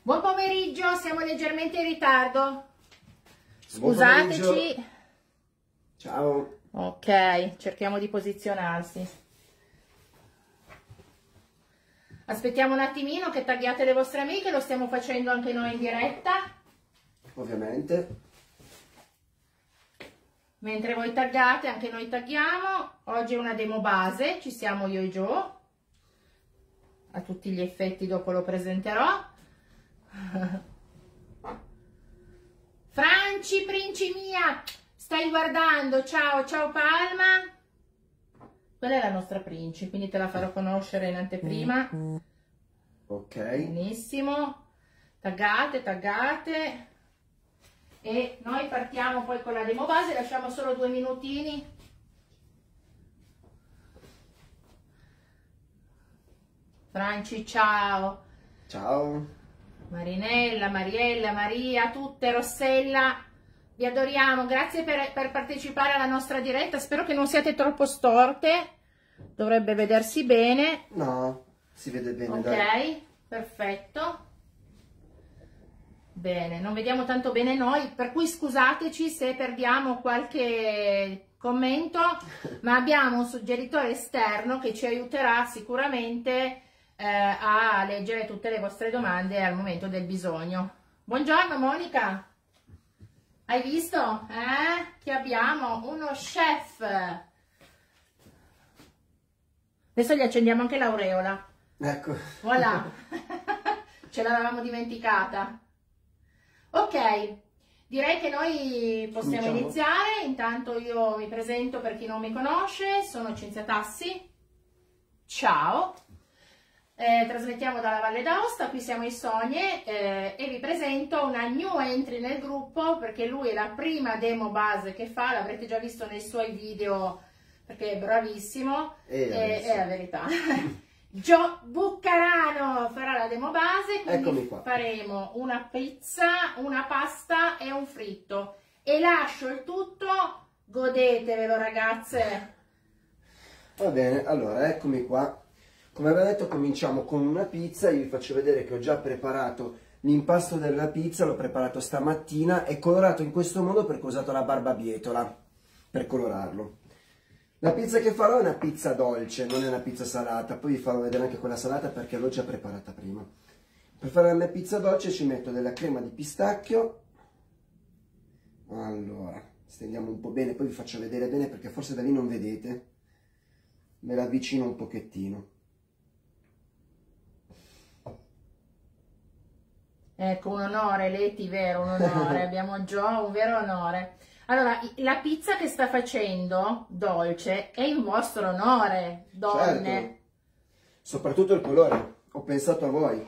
Buon pomeriggio, siamo leggermente in ritardo. Scusateci. Ciao. Ok, cerchiamo di posizionarsi. Aspettiamo un attimino che tagghiate le vostre amiche, lo stiamo facendo anche noi in diretta. Ovviamente. Mentre voi taggate, anche noi tagghiamo. Oggi è una demo base, ci siamo io e Gio. A tutti gli effetti dopo lo presenterò. Franci, princi mia, stai guardando? Ciao, ciao Palma. Quella è la nostra princi, quindi te la farò conoscere in anteprima. Ok. Benissimo. Taggate, taggate. E noi partiamo poi con la demo base, lasciamo solo 2 minutini. Franci, ciao. Ciao. Marinella, Mariella, Maria, tutte, Rossella, vi adoriamo, grazie per partecipare alla nostra diretta, spero che non siate troppo storte, dovrebbe vedersi bene. No, si vede bene. Ok, dai. Perfetto. Bene, non vediamo tanto bene noi, per cui scusateci se perdiamo qualche commento, ma abbiamo un suggeritore esterno che ci aiuterà sicuramente a leggere tutte le vostre domande al momento del bisogno. Buongiorno Monica, hai visto? Che abbiamo uno chef. Adesso gli accendiamo anche l'aureola. Ecco. Voilà. Ce l'avevamo dimenticata. Ok, direi che noi possiamo iniziare. Intanto io mi presento per chi non mi conosce, sono Cinzia Tassi. Ciao. Trasmettiamo dalla Valle d'Aosta, qui siamo in Sogne e vi presento una new entry nel gruppo perché lui è la prima demo base che fa, l'avrete già visto nei suoi video perché è bravissimo, è la verità. Gio Buccarano farà la demo base, quindi faremo una pizza, una pasta e un fritto e lascio il tutto, godetevelo ragazze. Va bene, allora eccomi qua. Come avevo detto cominciamo con una pizza, io vi faccio vedere che ho già preparato l'impasto della pizza, l'ho preparato stamattina, è colorato in questo modo perché ho usato la barbabietola per colorarlo. La pizza che farò è una pizza dolce, non è una pizza salata, poi vi farò vedere anche quella salata perché l'ho già preparata prima. Per fare la mia pizza dolce ci metto della crema di pistacchio, allora stendiamo un po' bene, poi vi faccio vedere bene perché forse da lì non vedete, me la avvicino un pochettino. Ecco, un onore, Leti, vero, un onore, abbiamo Gio, un vero onore. Allora, la pizza che sta facendo, dolce, è in vostro onore, donne. Certo. Soprattutto il colore, ho pensato a voi.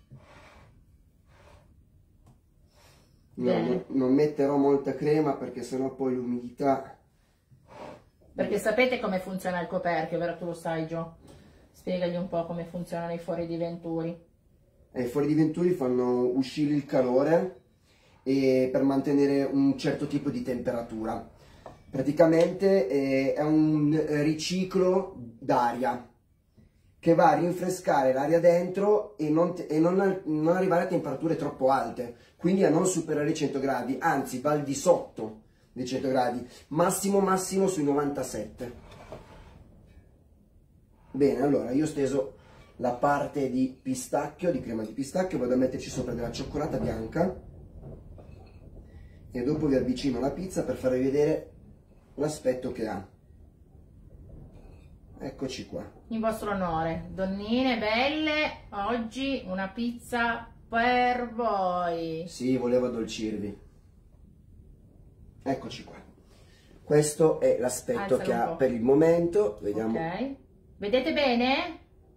Non metterò molta crema perché sennò poi l'umidità... Perché sapete come funziona il coperchio, vero? Tu lo sai, Gio? Spiegagli un po' come funzionano i fori di Venturi. I fori di Venturi fanno uscire il calore per mantenere un certo tipo di temperatura. Praticamente è un riciclo d'aria che va a rinfrescare l'aria dentro e non arrivare a temperature troppo alte, quindi a non superare i 100 gradi, anzi va al di sotto dei 100 gradi, massimo sui 97. Bene, allora io ho steso la parte di pistacchio, di crema di pistacchio, vado a metterci sopra della cioccolata bianca e dopo vi avvicino la pizza per farvi vedere l'aspetto che ha. Eccoci qua. In vostro onore, donnine belle, oggi una pizza per voi. Sì, volevo addolcirvi. Eccoci qua. Questo è l'aspetto che ha per il momento. Vediamo. Ok. Vedete bene?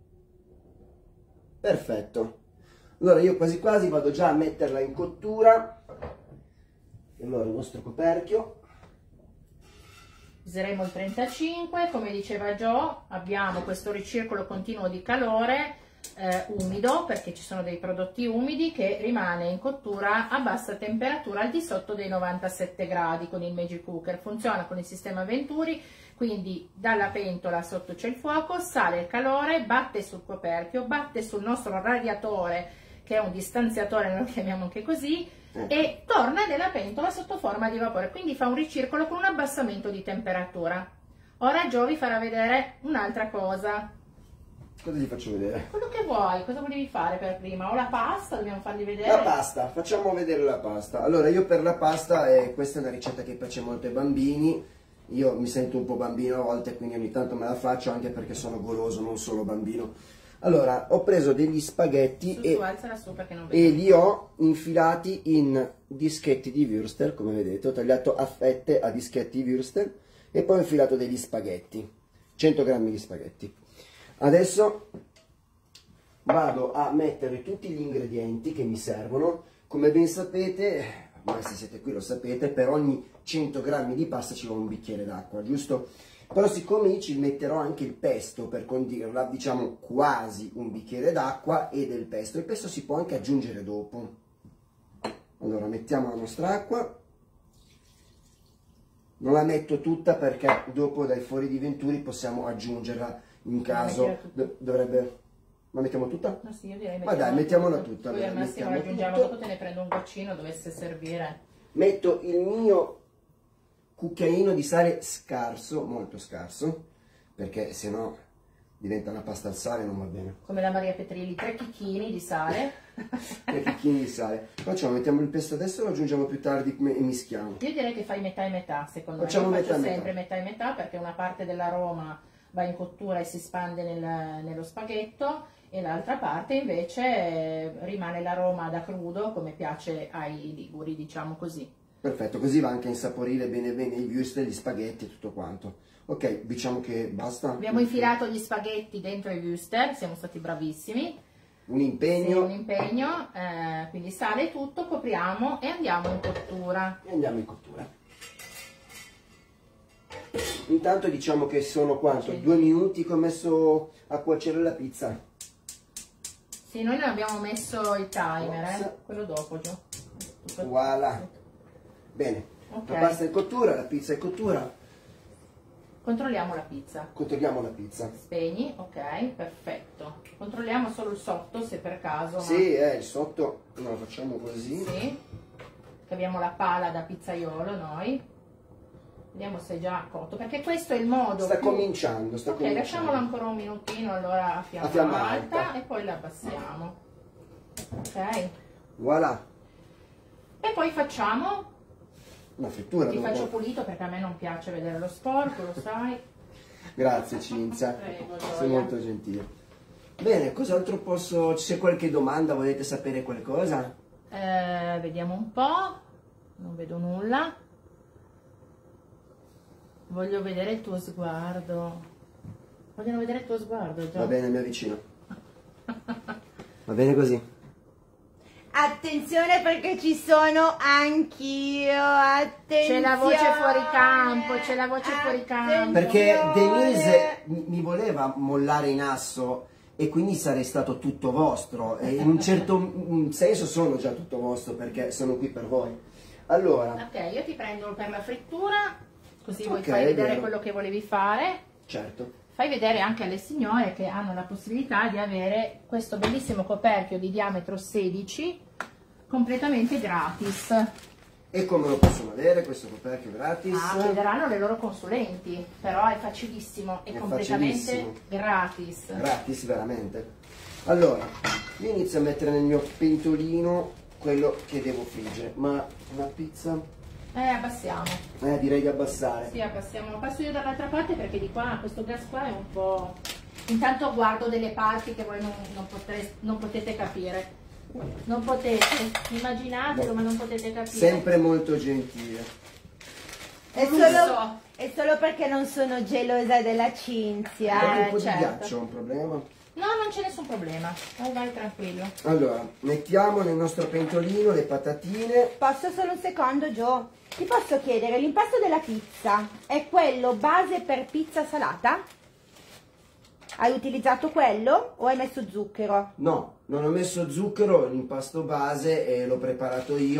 Perfetto. Allora io quasi quasi vado già a metterla in cottura. Allora il nostro coperchio. Useremo il 35, come diceva Gio, abbiamo questo ricircolo continuo di calore umido, perché ci sono dei prodotti umidi, che rimane in cottura a bassa temperatura al di sotto dei 97 gradi con il Magic Cooker. Funziona con il sistema Venturi, quindi dalla pentola sotto c'è il fuoco, sale il calore, batte sul coperchio, batte sul nostro radiatore che è un distanziatore, noi lo chiamiamo anche così, e torna nella pentola sotto forma di vapore, quindi fa un ricircolo con un abbassamento di temperatura. Ora Gio vi farà vedere un'altra cosa. Cosa ti faccio vedere? Quello che vuoi, cosa volevi fare per prima? O la pasta, dobbiamo fargli vedere? La pasta, facciamo vedere la pasta. Allora, io per la pasta, questa è una ricetta che piace molto ai bambini. Io mi sento un po' bambino a volte, quindi ogni tanto me la faccio, anche perché sono goloso, non solo bambino. Allora, ho preso degli spaghetti alzala su perché non e li ho infilati in dischetti di würstel, come vedete. Ho tagliato a fette a dischetti di würstel e poi ho infilato degli spaghetti, 100 grammi di spaghetti. Adesso vado a mettere tutti gli ingredienti che mi servono. Come ben sapete, ma se siete qui lo sapete, per ogni 100 grammi di pasta ci vuole un bicchiere d'acqua, giusto? Però siccome io ci metterò anche il pesto per condirla, diciamo quasi un bicchiere d'acqua e del pesto. Il pesto si può anche aggiungere dopo. Allora mettiamo la nostra acqua. Non la metto tutta perché dopo dai fori di Venturi possiamo aggiungerla in caso. Dovrebbe... La mettiamo tutta? No, sì, io direi ma dai, mettiamola tutta. Poi al massimo la aggiungiamo dopo, te ne prendo un goccino, dovesse servire. Metto il mio cucchiaino di sale scarso, molto scarso, perché sennò diventa una pasta al sale, non va bene. Come la Maria Petrilli, 3 chicchini di sale. 3 chicchini di sale. Facciamo, mettiamo il pesto adesso e lo aggiungiamo più tardi e mischiamo. Io direi che fai metà e metà, secondo Facciamo me. Io metà faccio e sempre metà. metà e metà, perché una parte dell'aroma va in cottura e si spande nello spaghetto, e l'altra parte invece rimane l'aroma da crudo, come piace ai liguri, diciamo così. Perfetto, così va anche a insaporire bene bene i würstel, gli spaghetti e tutto quanto. Ok, diciamo che basta. Abbiamo infilato gli spaghetti dentro i würstel, siamo stati bravissimi. Un impegno. Sì, un impegno, quindi sale tutto, copriamo e andiamo in cottura. E andiamo in cottura. Intanto diciamo che sono quanto? 2 minuti che ho messo a cuocere la pizza. Sì, noi non abbiamo messo il timer, quello dopo, Gio. Voilà. Bene, okay. La pasta è in cottura, la pizza è in cottura. Controlliamo la pizza. Controlliamo la pizza. Spegni, ok, perfetto. Controlliamo solo il sotto, se per caso. Sì, il sotto lo facciamo così. Sì, che abbiamo la pala da pizzaiolo noi. Vediamo se è già cotto, perché questo è il modo. Sta cominciando, sta cominciando. Lasciamolo ancora un minutino, allora a fiamma alta, e poi la abbassiamo. Ok. Voilà. E poi facciamo una frittura. Ti faccio pulito perché a me non piace vedere lo sporco, lo sai. Grazie Cinzia, prego, sei molto gentile. Bene, cos'altro posso... C'è qualche domanda, volete sapere qualcosa? Vediamo un po', non vedo nulla. Voglio vedere il tuo sguardo. Vogliono vedere il tuo sguardo, Gio. Va bene, mi avvicino. Va bene così. Attenzione perché ci sono anch'io, attenzione. C'è la voce fuori campo, c'è la voce fuori campo. Perché Denise mi voleva mollare in asso e quindi sarei stato tutto vostro. E in un certo senso sono già tutto vostro perché sono qui per voi. Allora. Ok, io ti prendo per la frittura, così vuoi fai vedere quello che volevi fare. Certo. Fai vedere anche alle signore che hanno la possibilità di avere questo bellissimo coperchio di diametro 16 completamente gratis. E come lo possono avere questo coperchio gratis? Chiederanno le loro consulenti, però è facilissimo, è completamente facilissimo. gratis. Gratis veramente. Allora, io inizio a mettere nel mio pentolino quello che devo friggere, ma una pizza... Abbassiamo. Direi di abbassare. Sì, abbassiamo. Passo io dall'altra parte perché di qua questo gas qua è un po'... Intanto guardo delle parti che voi non potete capire. Non potete, immaginatelo, ma non potete capire. Sempre molto gentile. È solo perché non sono gelosa della Cinzia. Un po' di ghiaccio, un problema? No, non c'è nessun problema. Vai tranquillo. Allora, mettiamo nel nostro pentolino le patatine. Posso solo un secondo, Gio? Ti posso chiedere, l'impasto della pizza è quello base per pizza salata? Hai utilizzato quello o hai messo zucchero? No, non ho messo zucchero, l'impasto base l'ho preparato io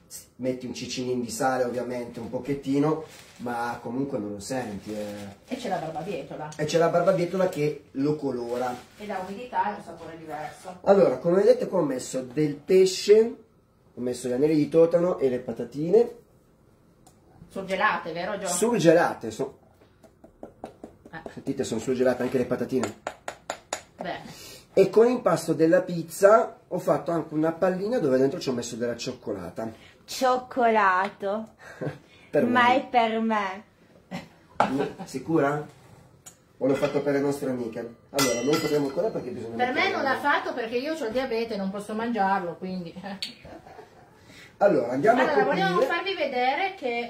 metti un cicinin di sale ovviamente, un pochettino, ma comunque non lo senti. E c'è la barbabietola. E c'è la barbabietola che lo colora. E da umidità è un sapore diverso. Allora, come vedete qua ho messo del pesce, ho messo gli anelli di totano e le patatine. Surgelate, vero Gio? Surgelate, sentite, sono surgelate anche le patatine. Bene. E con l'impasto della pizza ho fatto anche una pallina dove dentro ci ho messo della cioccolata. Cioccolato. Ma è per me. Sicura? O l'ho fatto per le nostre amiche? Allora, non potremo ancora perché bisogna... Per me non l'ha fatto perché io ho il diabete, non posso mangiarlo, quindi... Allora, andiamo a Allora, coprire... volevo farvi vedere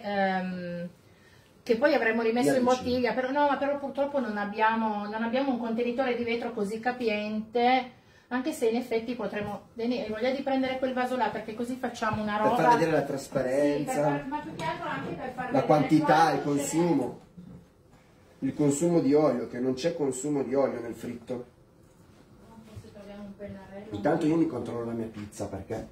che poi avremmo rimesso in bottiglia, però, no, ma però purtroppo non abbiamo un contenitore di vetro così capiente, anche se in effetti potremmo... Hai voglia di prendere quel vaso là, perché così facciamo una roba... Per far vedere la trasparenza, sì, ma più che altro anche per far la vedere quantità, quanto il consumo. Il consumo di olio, che non c'è consumo di olio nel fritto. Se troviamo un pennarello... Intanto io mi controllo la mia pizza perché...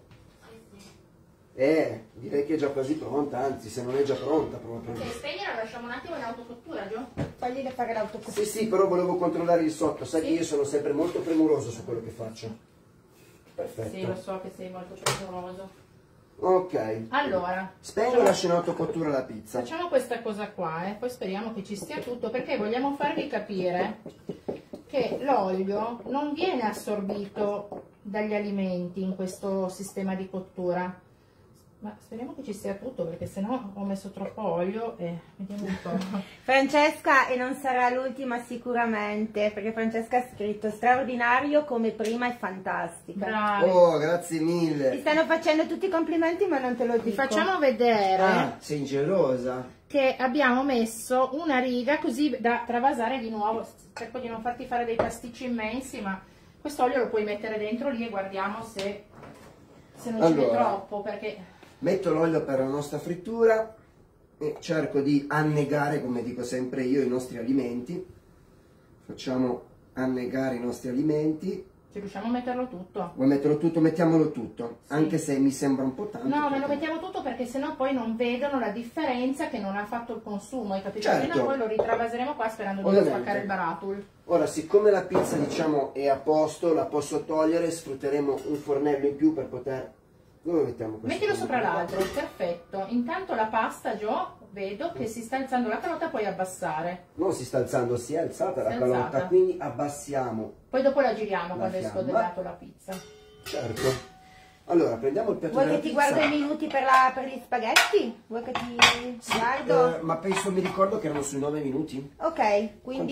direi che è già quasi pronta, anzi se non è già pronta proprio. Ok, spegnere, lasciamo un attimo in autocottura, Gio? Fagli fare l'autocottura. Sì, però volevo controllare il sotto, sai che io sono sempre molto premuroso su quello che faccio. Perfetto. Sì, lo so che sei molto premuroso. Ok. Allora, Spengo e lascio in autocottura la pizza. facciamo questa cosa qua, poi speriamo che ci stia tutto, perché vogliamo farvi capire che l'olio non viene assorbito dagli alimenti in questo sistema di cottura. Ma speriamo che ci sia tutto, perché sennò ho messo troppo olio e vediamo un po'. Francesca, e non sarà l'ultima sicuramente, perché Francesca ha scritto straordinario come prima e fantastica. Bravi. Oh, grazie Ti mille. stanno facendo tutti i complimenti, ma non te lo dico. Vi facciamo vedere Ah, sei gelosa. che abbiamo messo una riga così da travasare di nuovo. Cerco di non farti fare dei pasticci immensi, ma quest'olio lo puoi mettere dentro lì e guardiamo se non ci Allora. mette troppo, perché... Metto l'olio per la nostra frittura e cerco di annegare, come dico sempre io, i nostri alimenti. Facciamo annegare i nostri alimenti. Ci riusciamo a metterlo tutto? Vuoi metterlo tutto? Mettiamolo tutto, Sì. anche se mi sembra un po' tanto. No, me lo perché- mettiamo tutto perché sennò poi non vedono la differenza che non ha fatto il consumo, hai capito? Certo. Sennò poi lo ritravaseremo qua sperando di non Ovviamente. spaccare il baratul. Ora, siccome la pizza, diciamo, è a posto, la posso togliere, sfrutteremo un fornello in più per poter... Dove mettiamo questo? Mettilo sopra l'altro, perfetto. Intanto la pasta, Gio, vedo che si sta alzando la carota, puoi abbassare. Non si sta alzando, si è alzata la Si è calota, alzata. quindi abbassiamo. Poi dopo la giriamo quando hai fiamma. scodellato la pizza. Certo. Allora, prendiamo il piatto Vuoi della che ti pizza. guardo i minuti per gli spaghetti? Vuoi che ti guardo? Ma penso, mi ricordo che erano sui 9 minuti. Ok, quindi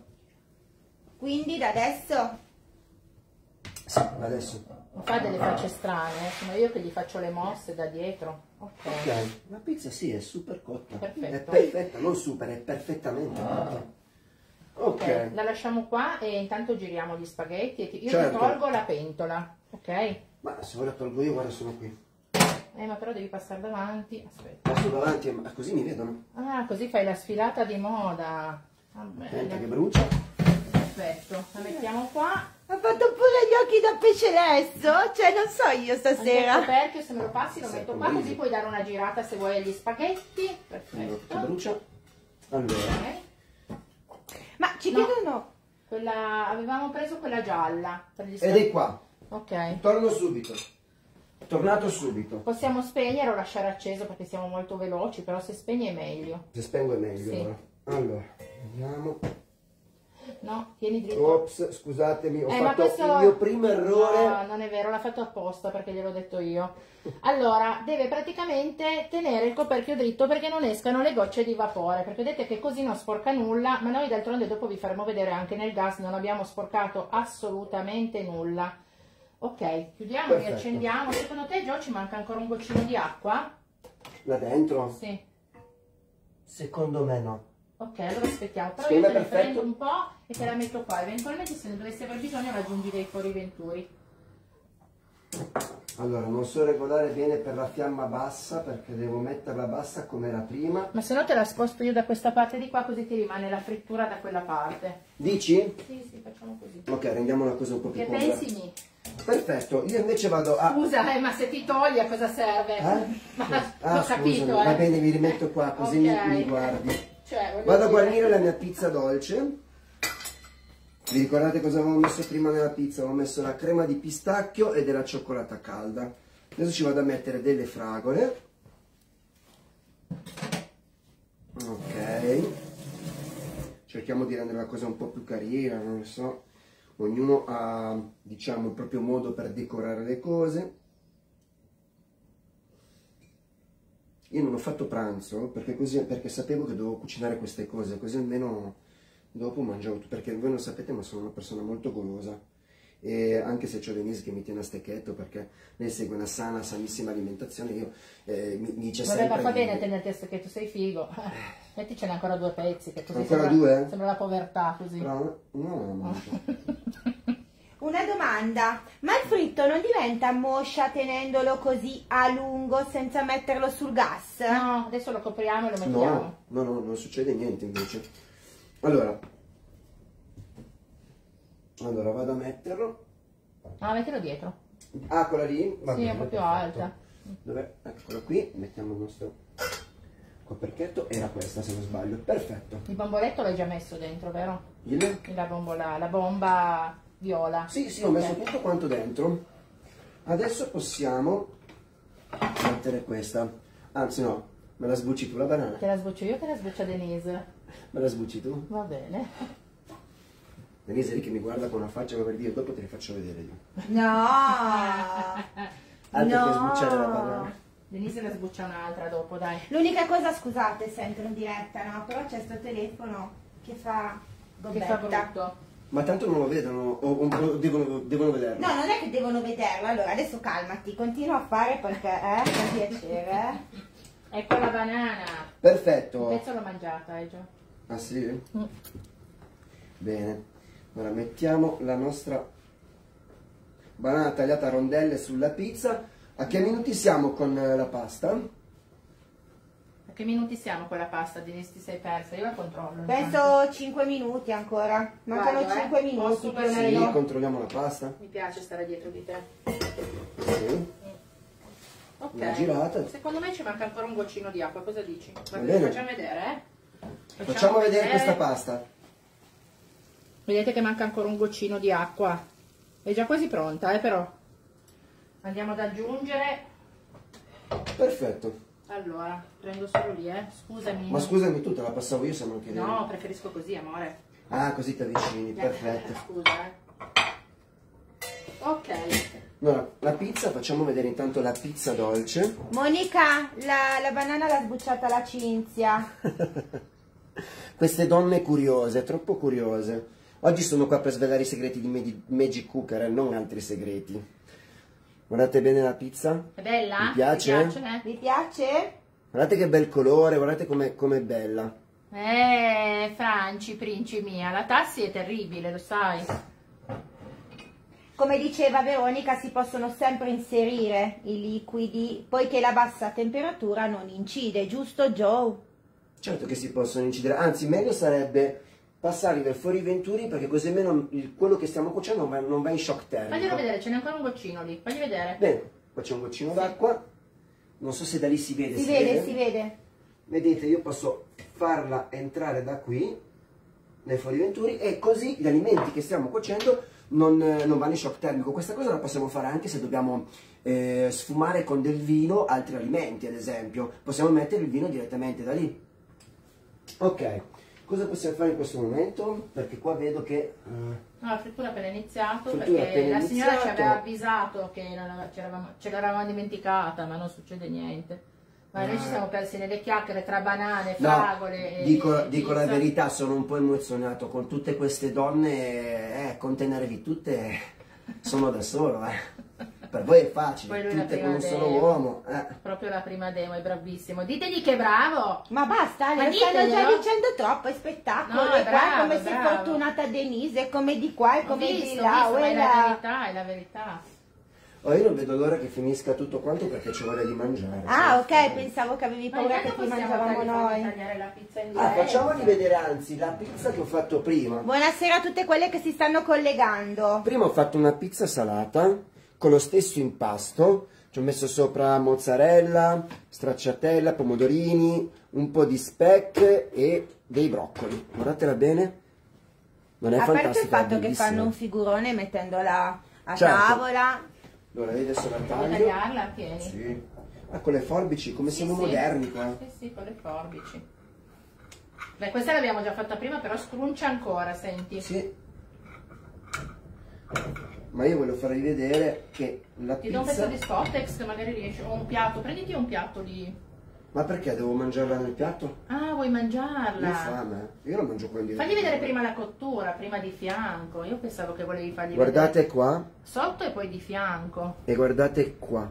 da adesso? Sì, adesso. Fa delle facce strane, sono io che gli faccio le mosse da dietro. Ok. Ok, la pizza sì, è super cotta. Perfetto. È perfetta, non super, è perfettamente cotta. Ok. La lasciamo qua e intanto giriamo gli spaghetti e io Certo. ti tolgo la pentola, ok? Ma se ora tolgo io, guarda, sono qui. Ma però devi passare davanti, aspetta. Passo davanti, ma così mi vedono. Ah, così fai la sfilata di moda. Va Attenta che bene. brucia. Perfetto, la mettiamo qua. Ha fatto pure gli occhi da pesce lesso? Cioè, non so io Anche il stasera. coperchio, se me lo passi lo Sì, metto con qua, riso. così puoi dare una girata se vuoi agli spaghetti. Che Perfetto. brucia. Allora, Ok. Ma ci No. chiedono... Avevamo preso quella gialla per gli ed spaghetti. è qua. Ok. Torno subito. Tornato subito. Possiamo spegnere o lasciare acceso perché siamo molto veloci, però se spegni è meglio. Se spengo è meglio Sì. ora. Allora, vediamo. No, tieni dritto. Ops, scusatemi, ho Ma fatto questo- il mio primo errore. No, non è vero, l'ha fatto apposta perché gliel'ho detto io. Allora, deve praticamente tenere il coperchio dritto perché non escano le gocce di vapore, perché vedete che così non sporca nulla, ma noi d'altronde dopo vi faremo vedere anche nel gas, non abbiamo sporcato assolutamente nulla. Ok, chiudiamo, Perfetto. riaccendiamo. Secondo te, Gio, ci manca ancora un goccino di acqua? Là dentro? Sì. Secondo me no. Ok, allora aspettiamo. Però Secondo io me te ne perfetto. prendo un po' e te la metto qua. Eventualmente se ne dovessi aver bisogno raggiungi dei fuoriventuri. Allora, non so regolare bene per la fiamma bassa perché devo metterla bassa come era prima. Ma se no te la sposto io da questa parte di qua così ti rimane la frittura da quella parte. Dici? Sì, sì, facciamo così. Ok, rendiamo la cosa un po' più Che comoda. pensi mi? Perfetto, io invece vado a... Scusa, ma se ti togli a cosa serve? Ah, Ho capito, scusami, va bene, mi rimetto qua così mi guardi. Cioè, Vado a guarnire la mia pizza dolce. Vi ricordate cosa avevo messo prima nella pizza? Avevo messo la crema di pistacchio e della cioccolata calda. Adesso ci vado a mettere delle fragole. Ok. Cerchiamo di rendere la cosa un po' più carina, non lo so. Ognuno ha, diciamo, il proprio modo per decorare le cose. Io non ho fatto pranzo perché sapevo che dovevo cucinare queste cose, così almeno dopo mangiavo tutto, perché voi non sapete ma sono una persona molto golosa, e anche se c'ho Denise che mi tiene a stecchetto perché lei segue una sanissima alimentazione, io mi dice sempre... Vabbè, ma fa bene a tenerti a stecchetto, sei figo. Metti ce n'è ancora 2 pezzi, che così ancora sembra, 2? Sembra la povertà così. Però, no. Una domanda, ma il fritto non diventa moscia tenendolo così a lungo senza metterlo sul gas? No, adesso lo copriamo e lo mettiamo. No, non succede niente invece. Allora vado a metterlo. Ah, mettilo dietro. Ah, quella lì? Va Sì, bene, è proprio perfetto. alta. Dov'è? Eccola qui, mettiamo il nostro coperchietto. Era questa se non sbaglio, perfetto. Il bomboletto l'hai già messo dentro, vero? La bomba viola. Sì, ho messo tutto quanto dentro. Adesso possiamo mettere questa. Anzi no, me la sbucci tu la banana. Te la sbuccio io, te la sbuccia Denise. Me la sbucci tu? Va bene. Denise è lì che mi guarda con una faccia come per dire, dopo te le faccio vedere io. No! Altro che sbucciare la banana. Denise la sbuccia un'altra dopo, dai. L'unica cosa, scusate se entro in diretta, no? Però c'è sto telefono che fa Che fa gobbetta. brutto. Ma tanto non lo vedono o devono vederlo? No, non è che devono vederlo. Allora, adesso calmati, continua a fare perché, per piacere. Ecco la banana. Perfetto. Un pezzo l'ho mangiata, già. Ah sì? Bene. Ora mettiamo la nostra banana tagliata a rondelle sulla pizza. A che minuti siamo con la pasta? A che minuti siamo con la pasta, Denise? Ti sei persa? Io la controllo. Penso 5 minuti ancora. Mancano Guarda, 5 minuti posso più o così? meno. Sì, controlliamo la pasta. Mi piace stare dietro di te. Sì. Ok. Una girata. Secondo me ci manca ancora un goccino di acqua, cosa dici? Va bene. Facciamo vedere, Facciamo vedere questa pasta. Vedete che manca ancora un goccino di acqua. È già quasi pronta, però. Andiamo ad aggiungere. Perfetto. Allora, prendo solo lì, Scusami. Ma scusami, tu te la passavo io se non chiedevi. No, preferisco così, amore. Ah, così ti avvicini, perfetto. Scusa, Ok. Allora, la pizza, facciamo vedere intanto la pizza dolce. Monica, la banana l'ha sbucciata la Cinzia. Queste donne curiose, troppo curiose. Oggi sono qua per svelare i segreti di Magic Cooker e non altri segreti. Guardate bene la pizza. È bella? Vi piace? Vi piace? Guardate che bel colore, guardate com'è bella. Franci, princi mia, la tassi è terribile, lo sai. Come diceva Veronica, si possono sempre inserire i liquidi, poiché la bassa temperatura non incide, giusto Joe? Certo che si possono incidere, anzi meglio sarebbe passarli per fuori i venturi perché così almeno quello che stiamo cuocendo non va in shock termico. Faglielo vedere, ce n'è ancora un goccino lì, fagli vedere. Bene, qua c'è un goccino d'acqua, non so se da lì si vede. Si vede. Vedete, io posso farla entrare da qui, nei fuori venturi, e così gli alimenti che stiamo cuocendo non vanno in shock termico. Questa cosa la possiamo fare anche se dobbiamo sfumare con del vino altri alimenti, ad esempio. Possiamo mettere il vino direttamente da lì. Ok, cosa possiamo fare in questo momento? Perché qua vedo che... No, la frittura appena iniziato, Frittura perché appena la signora ci iniziato. aveva avvisato che ce l'eravamo dimenticata, ma non succede niente. Ma noi ci siamo persi nelle chiacchiere tra banane, fragole e dico la pizza. verità, sono un po' emozionato con tutte queste donne, contenervi tutte sono da solo, Per voi è facile, Poi lui la tutte prima con un solo demo. uomo. Proprio la prima demo, è bravissimo. Ditegli che è bravo! Ma basta, Ma lo stanno già diteglielo. dicendo troppo, è spettacolo. No, e è qua bravo, come è sei bravo. fortunata Denise, come di qua e Ho come visto, di là. ma è Quella... la verità, è la verità. Oh, io non vedo l'ora che finisca tutto quanto perché c'ho voglia di mangiare. Ah, ok, cioè. pensavo che avevi Ma paura che intanto ti possiamo mangiavamo noi. tagliare la pizza in Ah, diretta. facciamoli vedere anzi la pizza che ho fatto prima. Buonasera a tutte quelle che si stanno collegando. Prima ho fatto una pizza salata con lo stesso impasto. Ci ho messo sopra mozzarella, stracciatella, pomodorini, un po' di speck e dei broccoli. Guardatela bene. Non è A parte il fantastica, è fatto che bellissima. fanno un figurone mettendola a Certo. tavola. Allora, io adesso la Vuoi taglio. tagliarla? Tieni. Sì. Ah, con le forbici, come siamo Sì. moderni qua. Sì, sì, con le forbici. Beh, questa l'abbiamo già fatta prima, però scruncia ancora, senti. Sì. Ma io voglio farvi vedere che la Ti do un pezzo pizza... di Scottex che magari riesci, o un piatto, prenditi un piatto di... Ma perché devo mangiarla nel piatto? Ah, vuoi Io ho mangiarla? fame. Io non mangio quelli. Fagli vedere prima la cottura, prima di fianco. Io pensavo che volevi fargli Guardate vedere qua sotto e poi di fianco. e guardate qua.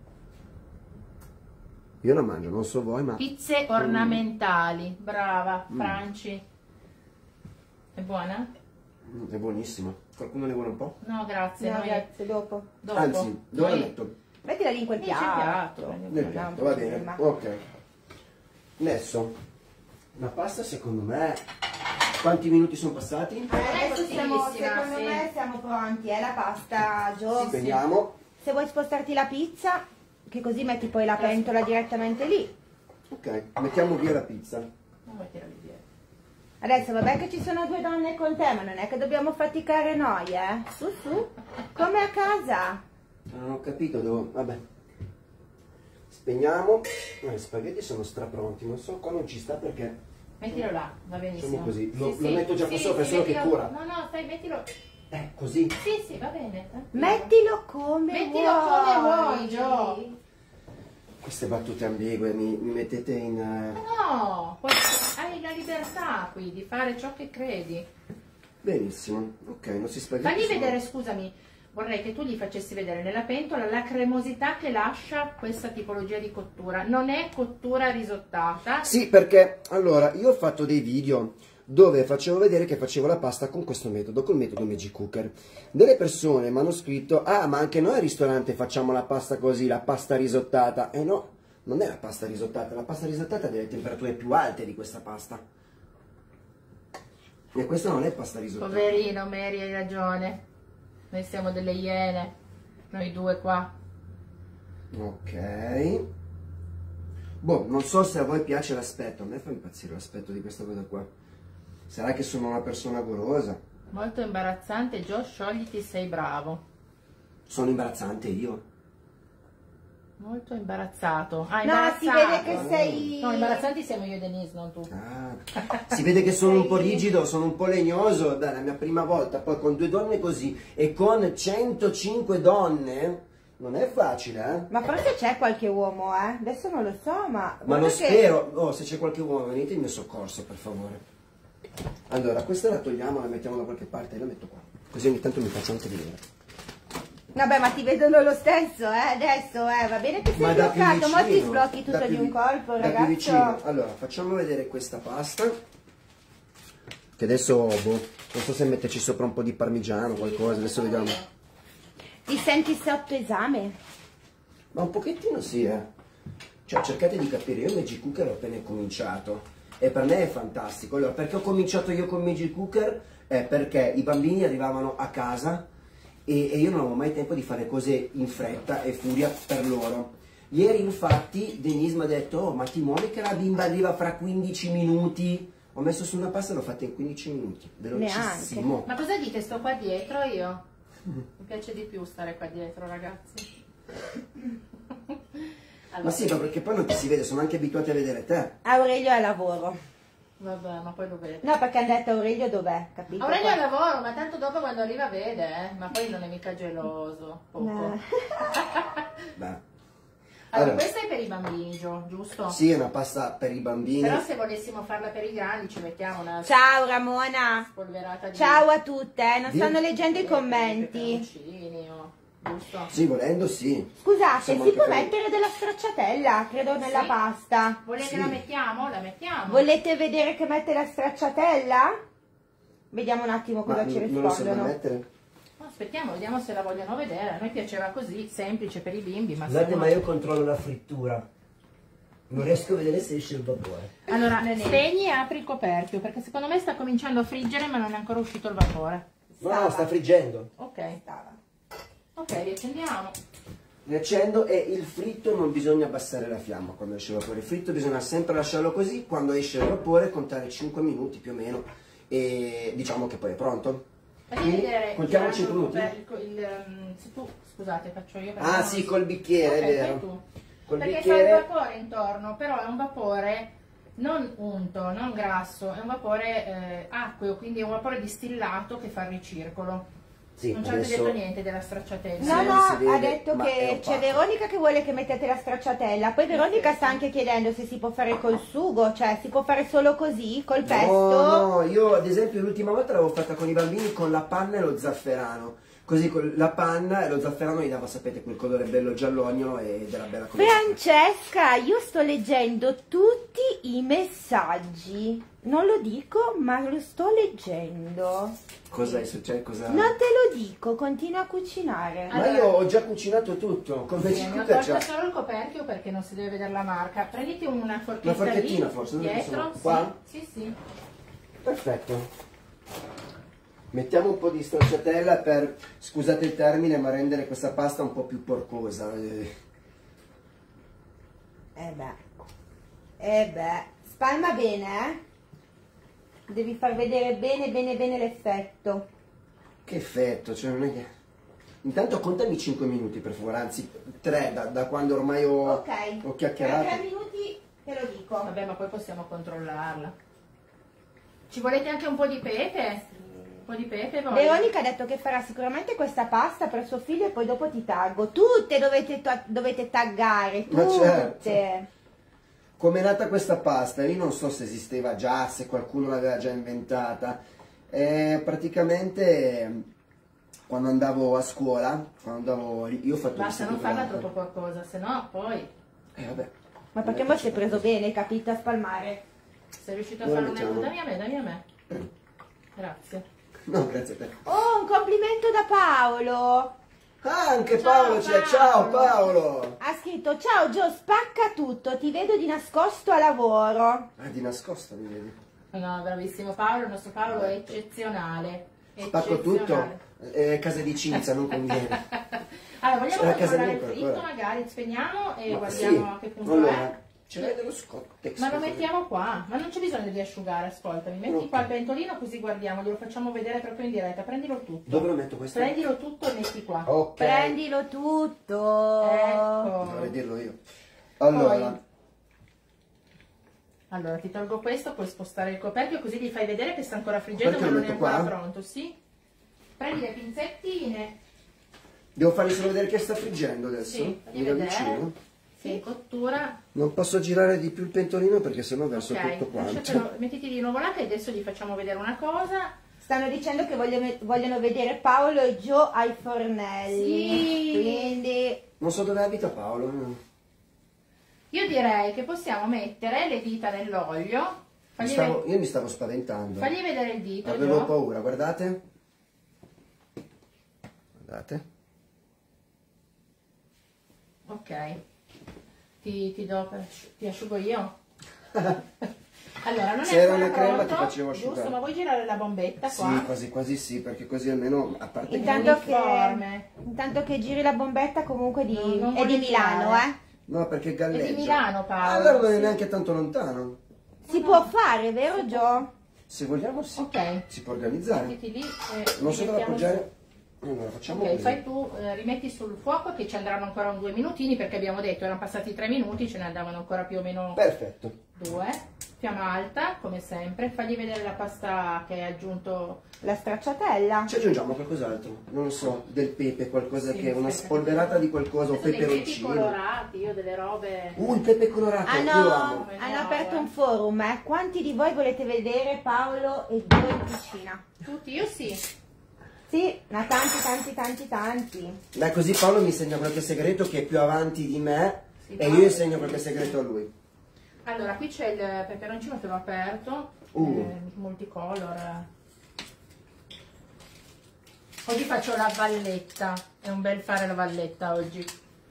Io la mangio, non so voi, ma... Pizze ornamentali, brava, Franci. È buona? È buonissima. Qualcuno ne vuole un po'? No, grazie. No, noi- grazie, dopo. dopo. Anzi, dove la Noi- metto? Mettila lì in quel Lì c'è il piatto. piatto. Nel No, piatto, non va c'è bene. problema. Ok. Adesso, la pasta secondo me... Quanti minuti sono passati? Adesso siamo, Costosissima, secondo sì. me siamo pronti, la pasta, Gio. Spegniamo. Se vuoi spostarti la pizza, che così metti poi la pentola direttamente lì. Ok, mettiamo via la pizza. Non vuoi tirarli via. Adesso vabbè che ci sono due donne con te, ma non è che dobbiamo faticare noi, eh? Su, su, come a casa. Non ho capito, devo... Vabbè. Spegniamo. Gli spaghetti sono strapronti, non so, qua non ci sta perché... Mettilo là, va benissimo. Facciamo così, lo Sì, sì. metto già qua sopra, sì, solo che mettilo- cura. No, no, stai, mettilo. Così. Sì, sì, va bene. tranquillo. Mettilo come Mettilo come vuoi, Gio. Queste battute ambigue mi mettete in... No, hai la libertà qui di fare ciò che credi. Benissimo. Ok, non si spaghetti Fagli sono- vedere, scusami, vorrei che tu gli facessi vedere nella pentola la cremosità che lascia questa tipologia di cottura. Non è cottura risottata. Sì, perché allora io ho fatto dei video dove facevo vedere che facevo la pasta con questo metodo, col metodo Magic Cooker. Delle persone mi hanno scritto: ah, ma anche noi al ristorante facciamo la pasta così, la pasta risottata. E no, non è la pasta risottata ha delle temperature più alte di questa pasta. E questa non è pasta risottata. Poverino, Mary, hai ragione. Noi siamo delle iene, noi due qua. Ok. Boh, non so se a voi piace l'aspetto, a me fa impazzire l'aspetto di questa cosa qua. Sarà che sono una persona golosa. Molto imbarazzante, Gio, sciogliti, sei bravo. Sono imbarazzante io. Molto imbarazzato. Ah, No, imbarazzato. si vede che sei... No, imbarazzanti siamo io e Denise, non tu. Ah, si vede che sono un po' rigido, sono un po' legnoso. Dai, la mia prima volta, poi con 2 donne così e con 105 donne, non è facile, eh? Ma forse c'è qualche uomo, eh? Adesso non lo so, ma... Ma lo guarda che- spero. Oh, se c'è qualche uomo, venite in mio soccorso, per favore. Allora, questa la togliamo, la mettiamo da qualche parte e la metto qua. Così ogni tanto mi faccio anche vedere. Vabbè, ma ti vedono lo stesso, adesso, va bene che sei da più bloccato, ma ti vicino, sblocchi tutto da di più un colpo, da ragazzo. più vicino. Allora, facciamo vedere questa pasta. Che adesso, boh, non so se metterci sopra un po' di parmigiano o qualcosa, adesso vediamo. Ti senti sotto esame? Ma un pochettino sì, eh. Cioè, cercate di capire, io Magic Cooker ho appena cominciato. E per me è fantastico. Allora, perché ho cominciato io con Magic Cooker? Perché i bambini arrivavano a casa e io non avevo mai tempo di fare cose in fretta e furia per loro. Ieri infatti Denise mi ha detto: oh, ma ti muovi che la bimba arriva fra 15 minuti? Ho messo su una pasta e l'ho fatta in 15 minuti, velocissimo. Ma cosa dite? Sto qua dietro io? Mi piace di più stare qua dietro, ragazzi. Allora, Ma sì, ma perché poi non ti si vede, sono anche abituati a vedere te. Aurelio è a lavoro. vabbè, ma poi lo vedo. No, perché hanno detto Aurelio dov'è, capito? Aurelio al lavoro, ma tanto dopo quando arriva vede, ma poi non è mica geloso. Poco. No. Beh. Allora, questa è per i bambini, giusto? Sì, è una pasta per i bambini. Però se volessimo farla per i grandi ci mettiamo una Ciao Ramona. spolverata di... Ciao a tutte, non Di- stanno leggendo i di commenti. peperoncini, giusto? Sì, volendo sì. Scusate, Siamo si anche può per- mettere della stracciatella, credo, nella Sì. pasta. Volete Sì. la mettiamo? La mettiamo. Volete vedere che mette la stracciatella? Vediamo un attimo cosa Ma ci non lo saprà rispondono. mettere? Ma Aspettiamo, vediamo se la vogliono vedere. A noi piaceva così, semplice per i bimbi, ma Scusate, se no- ma io controllo la frittura. Non riesco a vedere se esce il vapore. Allora, spegni e apri il coperchio, perché secondo me sta cominciando a friggere, ma non è ancora uscito il vapore. No, sta friggendo. Ok, ok, riaccendiamo. Riaccendo e il fritto non bisogna abbassare la fiamma quando esce il vapore. Il fritto bisogna sempre lasciarlo così, quando esce il vapore contare 5 minuti più o meno e diciamo che poi è pronto. Fammi Quindi, vedere contiamo il- 5 minuti? se tu, scusate, faccio io. Ah sì, col bicchiere, Ok, è fai vero. tu. Col Perché bicchiere. fa il vapore intorno, però è un vapore non unto, non grasso, è un vapore acqueo, quindi è un vapore distillato che fa il ricircolo. Sì, Non ci avete adesso detto niente della stracciatella. No, Sì, no, si vede, ha detto ma è che opaco. c'è Veronica che vuole che mettete la stracciatella. Poi Veronica sta anche chiedendo se si può fare col sugo, cioè si può fare solo così, col pesto. No, io ad esempio l'ultima volta l'avevo fatta con i bambini con la panna e lo zafferano. Così con la panna e lo zafferano gli dava, sapete, quel colore bello giallognolo ed era bella come. Francesca, io sto leggendo tutti i messaggi. Non lo dico, ma lo sto leggendo. Cosa è successo? Cosa. Non te lo dico, continua a cucinare. Ma io ho già cucinato tutto, come Sì, ci ne ho cuca tolto già. solo il coperchio perché non si deve vedere la marca. Prenditi una forchetta Una forchettina lì, forse, dove dietro, sono? Qua? Sì, sì. Perfetto. Mettiamo un po' di stracciatella per, scusate il termine, ma rendere questa pasta un po' più porcosa. Beh, spalma bene, eh? Devi far vedere bene bene l'effetto. Che effetto, cioè non è che. Intanto contami 5 minuti per favore, anzi 3 da quando ormai ho Ok, chiacchierato. tra 3 minuti te lo dico. Vabbè, ma poi possiamo controllarla. Ci volete anche un po' di pepe? Un po' di pepe, voglio? Veronica ha detto che farà sicuramente questa pasta per suo figlio e poi dopo ti taggo. Tutte dovete taggare, Ma tutte. certo. Come è nata questa pasta? Io non so se esisteva già, se qualcuno l'aveva già inventata. Praticamente quando andavo a scuola, io ho fatto Basta non farla troppo l'istituto. qualcosa, se no poi Vabbè. Ma perché mo si è preso bene, capito, a spalmare? sei riuscito a Dove fare una... mettiamo? Dammi a me. Grazie. No, grazie a te. Oh, un complimento da Paolo! Ah, anche Ciao, Paolo c'è, ciao Paolo. Paolo! Ha scritto: ciao Gio, spacca tutto, ti vedo di nascosto a lavoro. Ah, di nascosto mi vedi. No, bravissimo Paolo, il nostro Paolo è eccezionale. Spacco tutto, Eccezionale. casa di Cinzia, non conviene. Allora, vogliamo C'è la casa controllare il mia, fritto, ancora. magari spegniamo e Ma guardiamo sì, a che punto allora, è. ce l'hai dello Scottex? Ma lo mettiamo qua, ma non c'è bisogno di asciugare, ascoltami, metti Ok. qua il pentolino così guardiamo, glielo facciamo vedere proprio in diretta, prendilo tutto. Dove lo metto questo? Prendilo tutto e metti qua. Ok. Prendilo tutto. Ecco. Dovrei dirlo io. Allora, Allora, ti tolgo questo, puoi spostare il coperchio così gli fai vedere che sta ancora friggendo Coperchio ma lo non è metto ancora qua? pronto, sì? Prendi le pinzettine, devo fargli solo vedere che sta friggendo adesso? sì, fagli Mi da vedere, vicino? sì, cottura, Non posso girare di più il pentolino perché sennò verso ok, tutto quanto. lasciatelo, mettiti di nuovo là che adesso gli facciamo vedere una cosa. Stanno dicendo che vogliono vedere Paolo e Gio ai fornelli. Sì. Quindi Non so dove abita Paolo. Io direi che possiamo mettere le dita nell'olio, Io mi stavo spaventando. fagli vedere il dito, Avevo Gio. paura, guardate. Guardate. Ok, ti asciugo io? Allora, non Se è era ancora una crema pronto, ti facevo asciugare. giusto, ma vuoi girare la bombetta Sì, qua? quasi quasi sì, perché così almeno a parte intanto che giri la bombetta comunque Non è di vuole Milano, girare. No, perché È galleggia. di Milano, Paolo. Allora non è sì. neanche tanto lontano. Si può fare, vero Gio? Se vogliamo sì. Ok, Si può organizzare. mettiti lì e Non so dove mettiamo appoggiare. Allora facciamo su. Ok, così. fai tu, rimetti sul fuoco che ci andranno ancora un 2 minutini perché abbiamo detto erano passati 3 minuti, ce ne andavano ancora più o meno Perfetto. 2. Fiamma alta, come sempre. Fagli vedere la pasta che hai aggiunto. La stracciatella. Ci aggiungiamo qualcos'altro? Non lo so, del pepe, qualcosa Sì, che una aspetta. spolverata di qualcosa, o Sono dei pepi peperoncino. colorati, io delle robe... Il pepe colorato, io lo amo. Hanno aperto un forum, eh. Quanti di voi volete vedere Paolo e Gio in cucina? Tutti, io sì. Sì, ma tanti. Dai, così Paolo mi insegna qualche segreto che è più avanti di me Sì, e Paolo. io insegno qualche segreto a lui. Allora, qui c'è il peperoncino che va aperto, multicolor. Oggi faccio la valletta, è un bel fare la valletta oggi.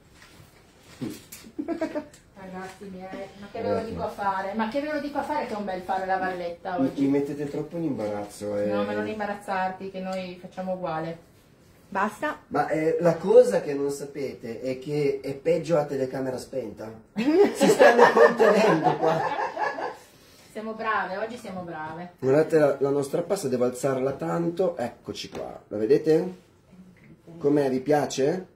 Ragazzi miei, ma che ve lo dico a fare? Ma che ve lo dico a fare che è un bel fare la valletta oggi? Mi mettete troppo in imbarazzo. No, ma non imbarazzarti, che noi facciamo uguale. Basta. Ma la cosa che non sapete è che è peggio a telecamera spenta. Si stanno contenendo qua. Siamo brave, oggi siamo brave. Guardate la nostra pasta, devo alzarla tanto. Eccoci qua, la vedete? Com'è, vi piace?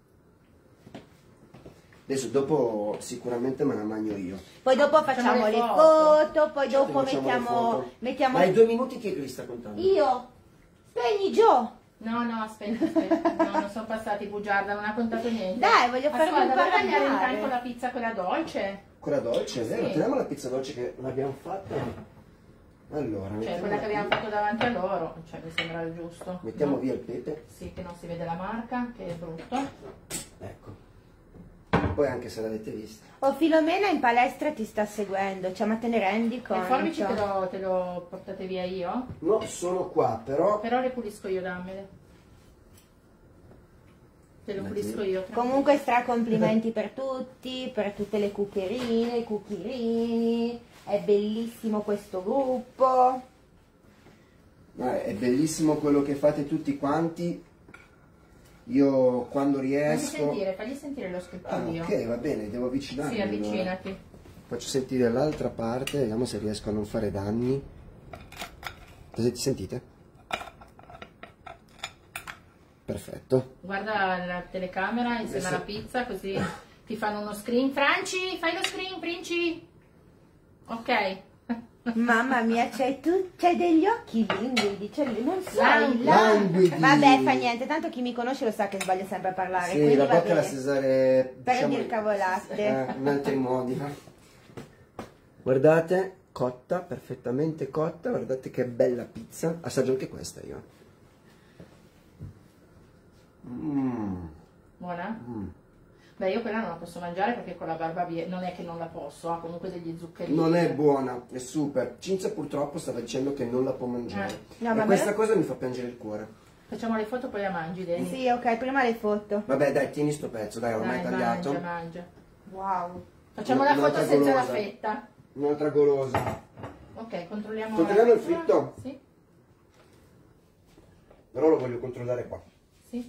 Adesso dopo sicuramente me la mangio io. Poi dopo facciamo le foto, poi dopo mettiamo... Ma i 2 minuti chi è che li sta contando? Io! Spegni Gio! No, aspetta. No, non sono passati, bugiarda, non ha contato niente. Dai, voglio farvi guardare parlare. intanto la pizza, quella dolce. Quella dolce, è vero? Sì. Teniamo la pizza dolce che l'abbiamo fatta. Allora, Cioè, quella che abbiamo fatto davanti a loro, cioè, mi sembra il giusto. mettiamo no? via il pepe. Sì, che non si vede la marca, che è brutto. Ecco. Poi anche se l'avete vista. Oh, Filomena in palestra ti sta seguendo, cioè, ma te ne rendi Le conto? forbici te lo portate via io? No, sono qua, però... Però le pulisco io, dammele. Te lo pulisco io. Comunque stra complimenti per tutti, per tutte le cuccherine, i cucchirini, è bellissimo questo gruppo. È bellissimo quello che fate tutti quanti. Io quando riesco... Fagli sentire lo scritto Ah, io. ok, va bene, devo avvicinarmi. Sì, allora. avvicinati. Faccio sentire l'altra parte, vediamo se riesco a non fare danni. Cosa sentite? Perfetto. Guarda la telecamera insieme alla pizza, così ti fanno uno screen. Franci, fai lo screen, Princi. Ok. Mamma mia, c'hai degli occhi limpidi, cioè non sai Languidi. Vabbè, fa niente, tanto chi mi conosce lo sa che sbaglio sempre a parlare. Sì, quindi la va bocca la bene. Cesare... Per dire cavolate. in altri modi. Guardate, cotta, perfettamente cotta. Guardate che bella pizza. Assaggio anche questa io. Buona? Beh, io quella non la posso mangiare perché con la barba non è che non la posso, ha comunque degli zuccheri. Non è buona, è super. Cinzia purtroppo stava dicendo che non la può mangiare. No, e questa cosa mi fa piangere il cuore. Facciamo le foto, poi la mangi, Deni. Sì, ok, prima le foto. Vabbè, dai, tieni sto pezzo, dai, ormai Dai, è tagliato. mangia. Wow. Facciamo la foto Un'altra senza la golosa. fetta. Un'altra golosa. Ok, controlliamo. Controlliamo la il frittura. fritto? Sì, Però lo voglio controllare qua. sì,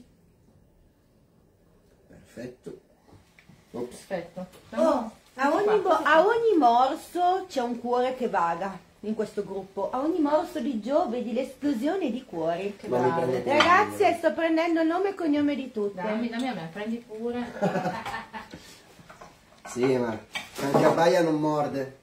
Perfetto. Ops. perfetto. Oh, a ogni morso c'è un cuore che vaga in questo gruppo. A ogni morso di Gio vedi l'esplosione di cuori. Che Ma mi bravo. prendete- Ragazzi, sto prendendo nome e cognome di tutte. Dammi a me, prendi pure. Sì, ma anche a baia non morde.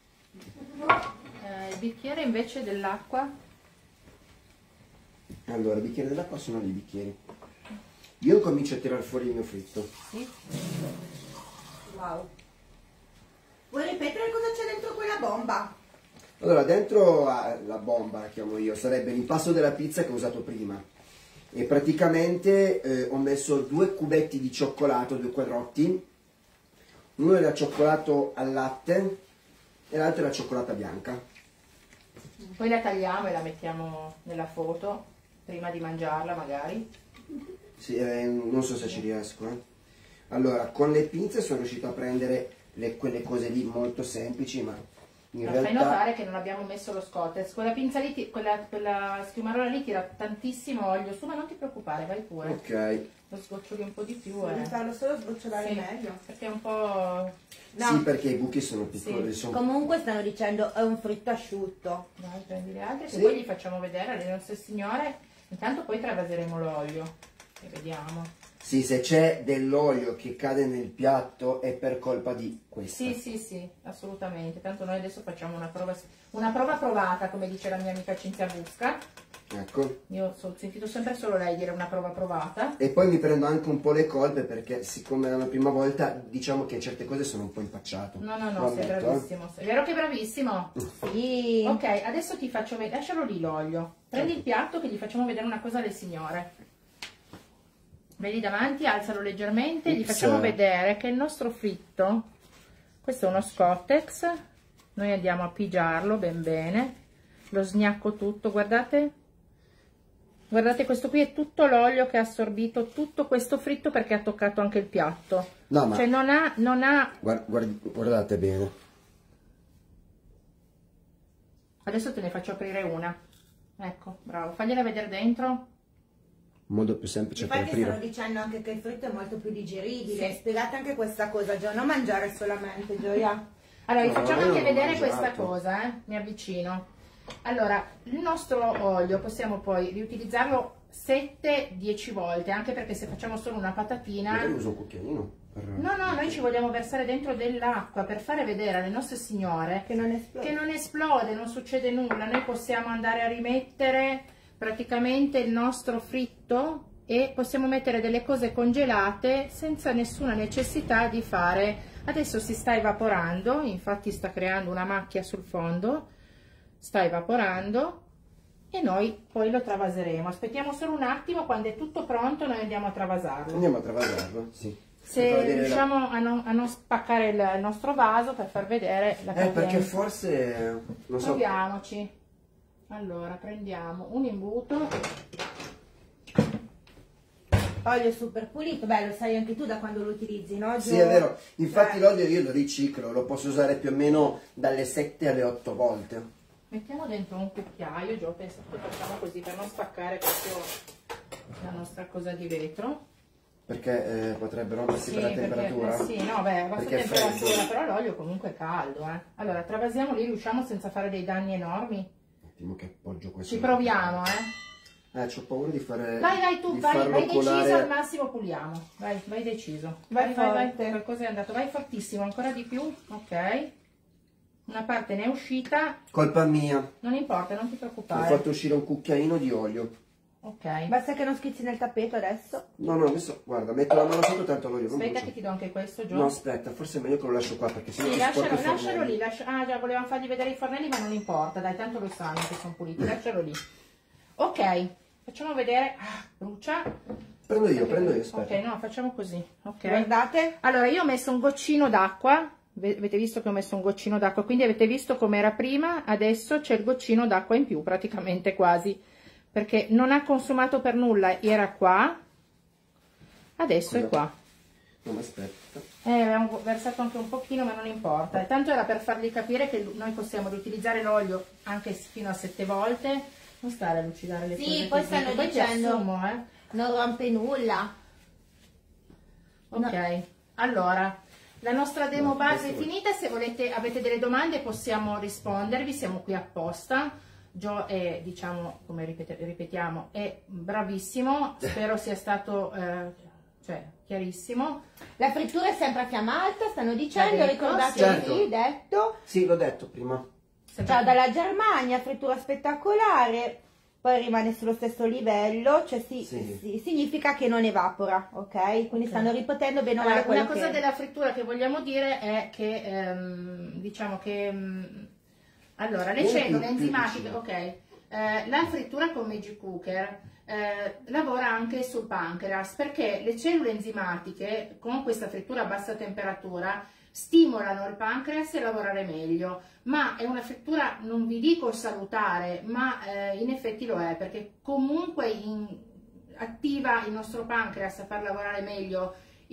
Il bicchiere invece dell'acqua. Allora, i bicchieri dell'acqua sono lì i bicchieri. Io comincio a tirare fuori il mio fritto. Sì. Wow. Vuoi ripetere cosa c'è dentro quella bomba? Allora, dentro la bomba, la chiamo io, sarebbe l'impasto della pizza che ho usato prima. E praticamente ho messo 2 cubetti di cioccolato, 2 quadrotti. Uno era cioccolato al latte e l'altro era cioccolata bianca. Poi la tagliamo e la mettiamo nella foto, prima di mangiarla magari. Sì, non so se ci riesco. Allora, con le pinze sono riuscito a prendere quelle cose lì molto semplici, ma in Ma realtà... fai notare che non abbiamo messo lo Scottex. Quella pinza lì, quella schiumarola lì tira tantissimo olio su, ma non ti preoccupare, vai pure. Ok. Lo sgoccioli un po' di più. Devi farlo solo sgocciolare Sì, meglio. perché è un po'... No. Sì, perché i buchi sono piccoli. Sì. Sono... Comunque stanno dicendo è un fritto asciutto. Dai, prendi le altre, Sì. che poi gli facciamo vedere alle nostre signore. Intanto poi travaseremo l'olio e vediamo. Sì, se c'è dell'olio che cade nel piatto è per colpa di questa. Sì, assolutamente. Tanto noi adesso facciamo una prova provata, come dice la mia amica Cinzia Busca. Ecco. Io ho sentito sempre solo lei dire una prova provata. E poi mi prendo anche un po' le colpe perché siccome è la prima volta diciamo che certe cose sono un po' impacciato. No, Lo sei ammetto, bravissimo. È vero che è bravissimo? Sì. Ok, adesso ti faccio vedere, lascialo lì l'olio. Prendi il piatto che gli facciamo vedere una cosa alle signore. Vedi davanti, alzalo leggermente, gli Ups. facciamo vedere che il nostro fritto, questo è uno Scottex, noi andiamo a pigiarlo ben bene, lo sgnacco tutto, guardate, Guardate, questo qui è tutto l'olio che ha assorbito tutto questo fritto perché ha toccato anche il piatto. No, ma cioè non ha... Guardate bene. Adesso te ne faccio aprire una. Ecco, bravo, fagliela vedere dentro. Un modo più semplice per Infatti aprire. stanno dicendo anche che il fritto è molto più digeribile. Sì. Spiegate anche questa cosa, Gio, non mangiare solamente, Gioia. Allora, vi No, facciamo io anche non ho vedere mangiato. questa cosa, mi avvicino. Allora, il nostro olio possiamo poi riutilizzarlo 7-10 volte, anche perché se facciamo solo una patatina... Magari uso un cucchiaino. No, noi ci vogliamo versare dentro dell'acqua per fare vedere alle nostre signore Che non esplode. che non esplode, non succede nulla. Noi possiamo andare a rimettere praticamente il nostro fritto e possiamo mettere delle cose congelate senza nessuna necessità di fare... Adesso si sta evaporando, infatti sta creando una macchia sul fondo, sta evaporando e noi poi lo travaseremo. Aspettiamo solo un attimo, quando è tutto pronto noi andiamo a travasarlo. Andiamo a travasarlo, sì. Se riusciamo a non spaccare il nostro vaso per far vedere la cadenza. Perché forse... non so... Proviamoci. Allora, prendiamo un imbuto. Olio super pulito, beh, lo sai anche tu da quando lo utilizzi, no, Gio? Sì, è vero. Infatti l'olio io lo riciclo, lo posso usare più o meno dalle 7 alle 8 volte. Mettiamo dentro un cucchiaio, Gio, penso che facciamo così per non spaccare proprio la nostra cosa di vetro. Perché potrebbero rompersi per la temperatura? Sì, no, beh, a bassa Perché è temperatura, freddo. però l'olio comunque è caldo, Allora, travasiamo lì, riusciamo senza fare dei danni enormi? Un attimo che appoggio questo. Ci proviamo, c'ho paura di fare... Vai tu, di vai farlo deciso, colare. al massimo puliamo. Vai deciso. Vai forte. Qualcosa è andato, vai fortissimo, ancora di più. Ok. Una parte ne è uscita. Colpa mia. Non importa, non ti Ho preoccupare. fatto uscire un cucchiaino di olio. Ok. Basta che non schizzi nel tappeto adesso. No, adesso, guarda, metto la mano sotto, tanto l'olio non Aspetta brucia. che ti do anche questo, Gio. No, aspetta, forse è meglio che lo lascio qua, perché sennò Sì, ti sporco i lascialo fornelli. lì. Ah, già, volevamo fargli vedere i fornelli, ma non importa. Dai, tanto lo sanno che sono puliti. Lascialo lì. Ok. Facciamo vedere. Brucia. Prendo io, aspetta. Ok, no, facciamo così. Ok. Guardate. Allora, io ho messo un goccino d'acqua, avete visto che ho messo un goccino d'acqua, quindi avete visto com'era prima, adesso c'è il goccino d'acqua in più, praticamente quasi, perché non ha consumato per nulla, era qua, adesso è qua. No, ma aspetta. Avevamo versato anche un pochino, ma non importa, tanto era per fargli capire che noi possiamo riutilizzare l'olio anche fino a 7 volte, non stare a lucidare le cose. Sì, poi così, stanno poi ti dicendo assumo, non rompe nulla. Ok, allora la nostra demo base è finita. Se volete, avete delle domande, possiamo rispondervi, siamo qui apposta. Gio è, diciamo, come ripetiamo, è bravissimo, spero sia stato chiarissimo. La frittura è sempre a fiamma alta, stanno dicendo, detto? ricordatevi, Certo. detto. Sì, l'ho detto prima. Ciao dalla Germania, frittura spettacolare, poi rimane sullo stesso livello, cioè Sì. significa che non evapora, ok? Quindi stanno ripetendo bene o male Allora, quello una cosa che... della frittura che vogliamo dire è che, diciamo che, allora, le cellule enzimatiche, ok, la frittura con Magic Cooker lavora anche sul pancreas, perché le cellule enzimatiche con questa frittura a bassa temperatura stimolano il pancreas a lavorare meglio, ma è una frittura, non vi dico salutare, ma in effetti lo è, perché comunque attiva il nostro pancreas a far lavorare meglio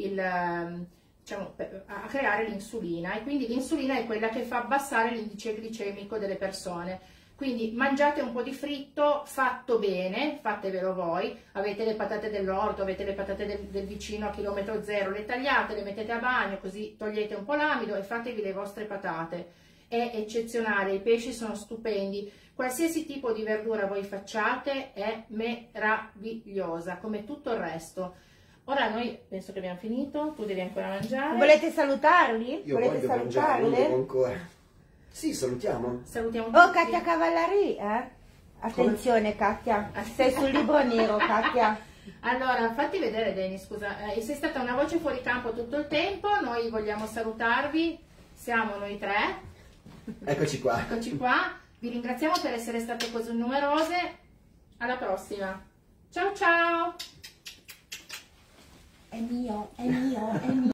diciamo, a creare l'insulina, e quindi l'insulina è quella che fa abbassare l'indice glicemico delle persone. Quindi mangiate un po' di fritto fatto bene, fatevelo voi, avete le patate dell'orto, avete le patate del vicino a chilometro zero, le tagliate, le mettete a bagno, così togliete un po' l'amido e fatevi le vostre patate. È eccezionale, i pesci sono stupendi, qualsiasi tipo di verdura voi facciate è meravigliosa, come tutto il resto. Ora noi penso che abbiamo finito, tu devi ancora mangiare. Volete salutarli? Io Volete voglio mangiare, non devo salutarle? ancora. Sì, salutiamo. Salutiamo tutti. Oh, Katia Cavallari, Attenzione, Katia, sei sul libro nero, Katia. Allora, fatti vedere, Deni, scusa, sei stata una voce fuori campo tutto il tempo, noi vogliamo salutarvi, siamo noi tre. Eccoci qua. Eccoci qua, vi ringraziamo per essere state così numerose, alla prossima. Ciao ciao! È mio, è mio, è mio.